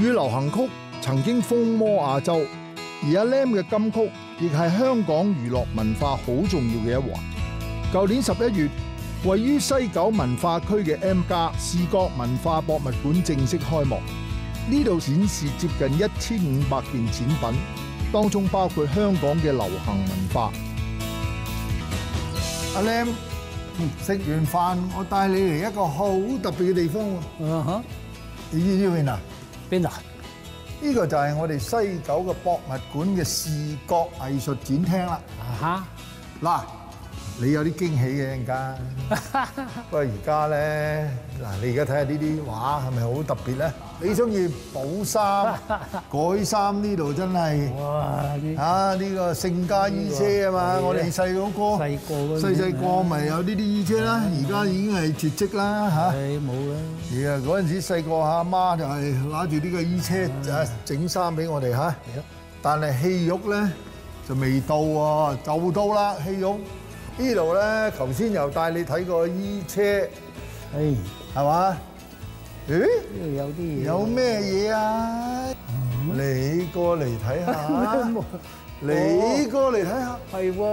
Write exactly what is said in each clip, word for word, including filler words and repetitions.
語流行曲曾經風靡亞洲，而阿 Lam 嘅金曲亦係香港娛樂文化好重要嘅一環。舊年十一月，位於西九文化區嘅 M+ 視覺文化博物館正式開幕，呢度展示接近一千五百件展品，當中包括香港嘅流行文化。阿 Lam， 食完飯我帶你嚟一個好特別嘅地方喎。 嗯哼， 你知唔知邊啊？ 邊度？ 呢個就係我哋西九嘅博物館嘅視覺藝術展廳啦。 啊哈！ 嗱，你有啲驚喜嘅陣間。不過而家咧，嗱，你而家睇下呢啲畫係咪好特別咧？你中意補衫、改衫呢度真係哇！ 啊，呢個盛家衣車啊嘛，我哋細嗰個細個嗰細細個咪有呢啲衣車啦，而家已經係絕跡啦嚇。 係冇啦。 而啊嗰陣時細個阿媽就係攞住呢個衣車啊整衫俾我哋嚇。但係戲肉咧就未到喎，就到啦戲肉。呢度咧，頭先又帶你睇過衣車， 係係嘛？咦？ 呢度有啲嘢。 有咩嘢啊？你過嚟睇下，你過嚟睇下， 係喎。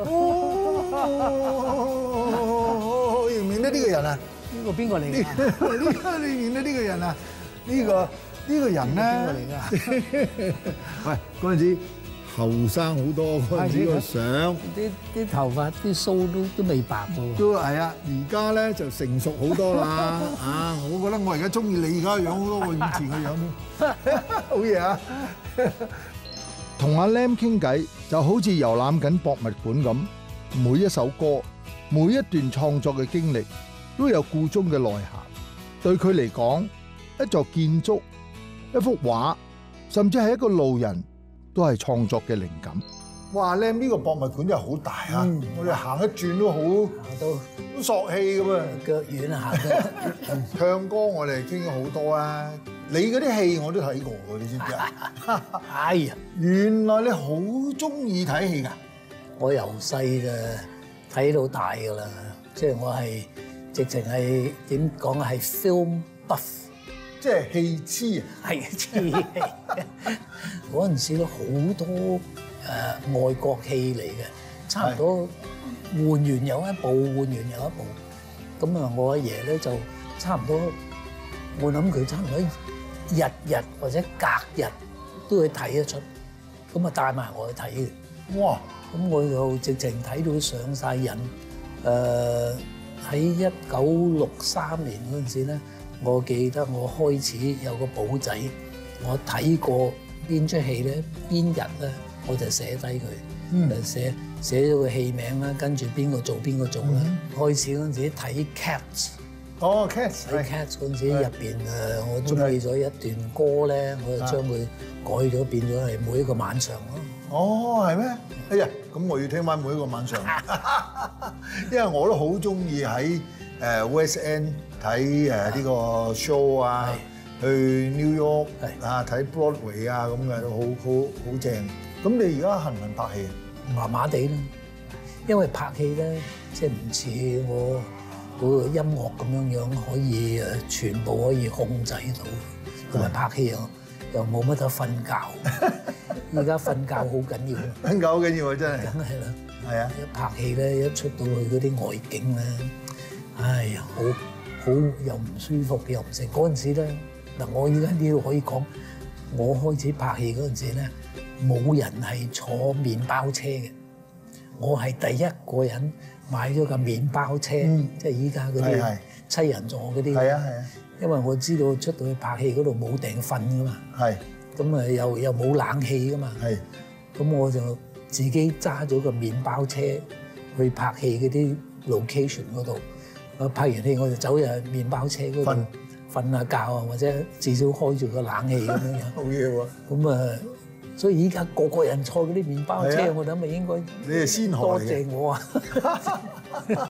認唔認得呢個人啊？ 呢個邊個嚟㗎？ 你認得呢個人啊？呢個呢個人咧？ 邊個嚟㗎？ 喂，嗰陣時後生好多，嗰陣時個相， 啲啲頭髮啲鬚都都未白喎。 都係啊！而家咧就成熟好多啦。啊，我覺得我而家中意你而家嘅樣好多過以前嘅樣添。好嘢啊！同阿 Lam 傾偈就好似遊覽緊博物館咁，每一首歌、每一段創作嘅經歷都有故中嘅內涵。對佢嚟講，一座建築、一幅畫，甚至係一個路人，都係創作嘅靈感。哇 ！Lam 呢個博物館真係好大啊！ 嗯、 我哋行一轉都好， 都都索氣咁啊！ 腳軟啊行得。 唱歌我哋傾咗好多啊！你嗰啲戲我都睇過喎，你知唔知啊？ 哎呀！ 原來你好中意睇戲㗎？ 我由細嘅睇到大㗎啦，即係我係直情係點講啊？係 film buff。 即係戲痴啊！ 係黐戲，嗰陣時都好多誒、呃、外國戲嚟嘅，差唔多換完有一部，換完有一部。咁啊，我阿爺咧就差唔多，我諗佢差唔多日日或者隔日都會睇一出，咁啊帶埋我去睇嘅。哇！咁我就直情睇到上晒癮。誒喺一九六三年嗰陣時咧。我記得我開始有個簿仔，我睇過邊出戲咧，邊日咧，我就寫低佢，嗯、寫寫咗個戲名啦，跟住邊個做邊個做啦。嗯、開始嗰陣時睇 Cats， 哦 Cats， 睇 Cats 嗰陣時入邊誒，我中意咗一段歌咧，我就將佢改咗變咗係每一個晚上咯。哦，係咩？哎呀，咁我要聽翻每一個晚上，因為我都好中意喺誒 West End 睇誒呢個 show 啊，去 New York 啊睇 Broadway 啊咁嘅都好好好正。咁你而家行唔行拍戲啊？麻麻地啦，因為拍戲咧，即係唔似我嗰個音樂咁樣樣可以誒全部可以控制到，同埋拍戲又又冇乜得瞓覺。而家瞓覺好緊要，瞓覺好緊要啊！真係，梗係啦，係啊！一拍戲咧，一出到去嗰啲外景咧，唉呀，好好又唔舒服又唔成。嗰陣時咧，嗱，我而家呢度可以講，我開始拍戲嗰陣時咧，冇人係坐麵包車嘅，我係第一個人買咗架麵包車，嗯、即係依家嗰啲七人座嗰啲。係啊係啊，因為我知道出到去拍戲嗰度冇埞瞓噶嘛。係。咁啊，又又冇冷氣噶嘛，咁我就自己揸咗個麵包車去拍戲嗰啲 location 嗰度。我拍完戲我就走入麵包車嗰度瞓下覺啊，或者至少開住個冷氣咁樣樣。好嘢喎！咁啊，所以依家個個人坐嗰啲麵包車，我諗咪應該你係先河嚟嘅。多謝我啊！